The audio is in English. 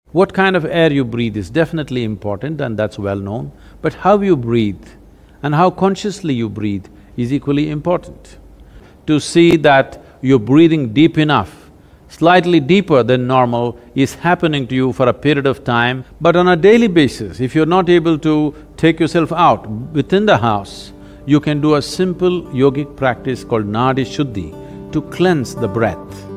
What kind of air you breathe is definitely important and that's well known, but how you breathe and how consciously you breathe is equally important. To see that you're breathing deep enough, slightly deeper than normal is happening to you for a period of time, but on a daily basis, if you're not able to take yourself out within the house, you can do a simple yogic practice called Nadi Shuddhi to cleanse the breath.